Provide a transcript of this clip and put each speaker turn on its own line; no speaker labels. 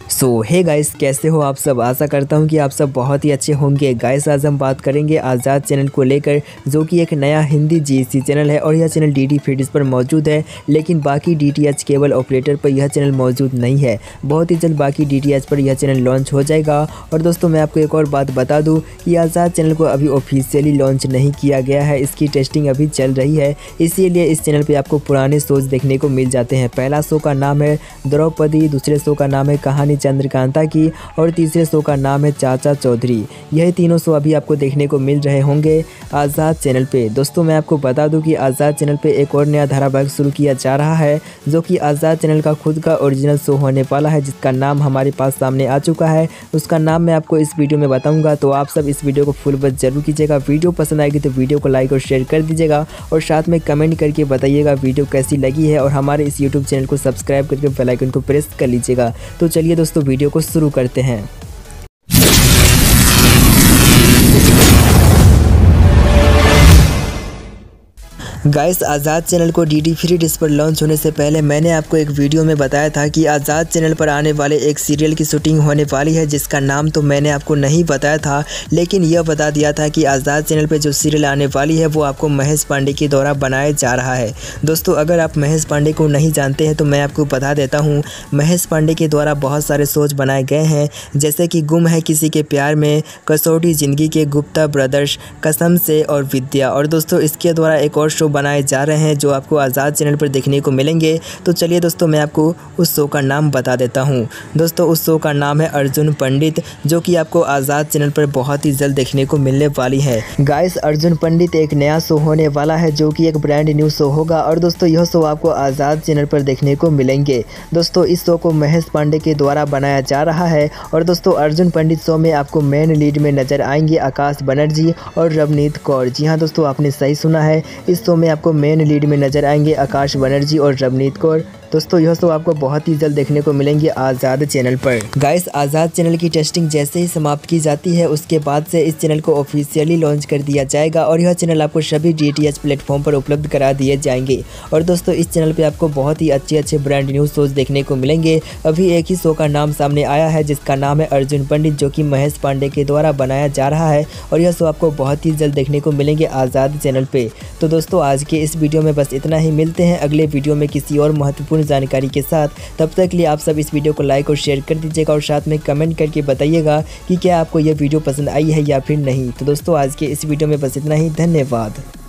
Hey guys, कैसे हो आप सब। आशा करता हूं कि आप सब बहुत ही अच्छे होंगे। गाइस आज हम बात करेंगे आज़ाद चैनल को लेकर, जो कि एक नया हिंदी जीएससी चैनल है और यह चैनल डीडी फ्री डिश पर मौजूद है, लेकिन बाकी डीटीएच केबल ऑपरेटर पर यह चैनल मौजूद नहीं है। बहुत ही जल्द बाकी डीटीएच पर यह चैनल लॉन्च हो जाएगा। और दोस्तों मैं आपको एक और बात बता दूँ कि आज़ाद चैनल को अभी ऑफिशियली लॉन्च नहीं किया गया है, इसकी टेस्टिंग अभी चल रही है। इसीलिए इस चैनल पर आपको पुराने शोज देखने को मिल जाते हैं। पहला शो का नाम है द्रौपदी, दूसरे शो का नाम है कहानी चंद्रकांता की और तीसरे शो का नाम है चाचा चौधरी। यही तीनों शो अभी आपको देखने को मिल रहे होंगे आज़ाद चैनल पे। दोस्तों मैं आपको बता दूं कि आज़ाद चैनल पे एक और नया धारावाहिक शुरू किया जा रहा है, जो कि आज़ाद चैनल का खुद का ओरिजिनल शो होने वाला है, जिसका नाम हमारे पास सामने आ चुका है। उसका नाम मैं आपको इस वीडियो में बताऊँगा, तो आप सब इस वीडियो को फुल वॉच जरूर कीजिएगा। वीडियो पसंद आएगी तो वीडियो को लाइक और शेयर कर दीजिएगा और साथ में कमेंट करके बताइएगा वीडियो कैसी लगी है, और हमारे इस यूट्यूब चैनल को सब्सक्राइब करके बेल आइकन को प्रेस कर लीजिएगा। तो चलिए दोस्तों वीडियो को शुरू करते हैं। गाइस आज़ाद चैनल को डीडी फ्री डिश पर लॉन्च होने से पहले मैंने आपको एक वीडियो में बताया था कि आज़ाद चैनल पर आने वाले एक सीरियल की शूटिंग होने वाली है, जिसका नाम तो मैंने आपको नहीं बताया था, लेकिन यह बता दिया था कि आज़ाद चैनल पर जो सीरियल आने वाली है वो आपको महेश पांडे के द्वारा बनाया जा रहा है। दोस्तों अगर आप महेश पांडे को नहीं जानते हैं तो मैं आपको बता देता हूँ। महेश पांडे के द्वारा बहुत सारे शोज बनाए गए हैं, जैसे कि गुम है किसी के प्यार में, कसौटी ज़िंदगी के, गुप्ता ब्रदर्स, कसम से और विद्या। और दोस्तों इसके द्वारा एक और शो बनाए जा रहे हैं जो आपको आज़ाद चैनल पर देखने को मिलेंगे। तो चलिए दोस्तों मैं आपको उस शो का नाम बता देता हूं। दोस्तों उस शो का नाम है अर्जुन पंडित, जो कि आपको आज़ाद चैनल पर बहुत ही जल्द देखने को मिलने वाली है। गाइस अर्जुन पंडित एक नया शो होने वाला है, जो कि एक ब्रांड न्यू शो होगा, और दोस्तों यह शो आपको आज़ाद चैनल पर देखने को मिलेंगे। दोस्तों इस शो को महेश पांडे के द्वारा बनाया जा रहा है। और दोस्तों अर्जुन पंडित शो में आपको मेन लीड में नजर आएंगे आकाश बनर्जी और रवनीत कौर। जी हाँ दोस्तों आपने सही सुना है, इस शो में आपको मेन लीड में नजर आएंगे आकाश बनर्जी और रवनीत कौर। दोस्तों यह शो आपको बहुत ही जल्द देखने को मिलेंगे आज़ाद चैनल पर। गाइस आज़ाद चैनल की टेस्टिंग जैसे ही समाप्त की जाती है, उसके बाद से इस चैनल को ऑफिशियली लॉन्च कर दिया जाएगा और यह चैनल आपको सभी डीटीएच प्लेटफॉर्म पर उपलब्ध करा दिए जाएंगे। और दोस्तों इस चैनल पे आपको बहुत ही अच्छे ब्रांड न्यू शोज देखने को मिलेंगे। अभी एक ही शो का नाम सामने आया है, जिसका नाम है अर्जुन पंडित, जो कि महेश पांडे के द्वारा बनाया जा रहा है, और यह शो आपको बहुत ही जल्द देखने को मिलेंगे आज़ाद चैनल पे। तो दोस्तों आज के इस वीडियो में बस इतना ही। मिलते हैं अगले वीडियो में किसी और महत्वपूर्ण जानकारी के साथ। तब तक के लिए आप सब इस वीडियो को लाइक और शेयर कर दीजिएगा और साथ में कमेंट करके बताइएगा कि क्या आपको यह वीडियो पसंद आई है या फिर नहीं। तो दोस्तों आज के इस वीडियो में बस इतना ही। धन्यवाद।